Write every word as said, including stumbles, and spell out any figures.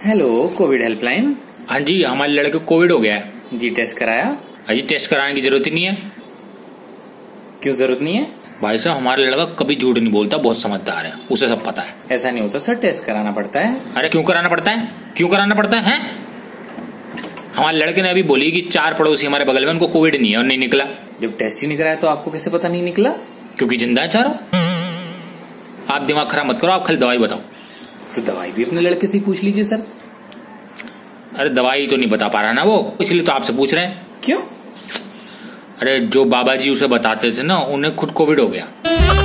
Hello, Covid helpline. हाँ जी, हमारे लड़के को कोविड हो गया है जी। टेस्ट कराया? हाँ जी, टेस्ट कराने की जरूरत ही नहीं है। क्यों जरूरत नहीं है? भाई साहब, हमारा लड़का कभी झूठ नहीं बोलता, बहुत समझदार है, उसे सब पता है। ऐसा नहीं होता सर, टेस्ट कराना पड़ता है। अरे क्यों कराना पड़ता है? क्यों कराना पड़ता है, है? हमारे लड़के ने अभी बोली कि चार पड़ोसी हमारे बगल में, उनको कोविड नहीं है और नहीं निकला। जब टेस्ट ही नहीं कराया तो आपको कैसे पता नहीं निकला? क्योंकि जिंदा है चारों। आप दिमाग खराब मत करो, आप खाली दवाई बताओ। तो दवाई भी अपने लड़के से ही पूछ लीजिए सर। अरे दवाई तो नहीं बता पा रहा ना वो, इसलिए तो आपसे पूछ रहे हैं। क्यों? अरे जो बाबा जी उसे बताते थे ना, उन्हें खुद कोविड हो गया।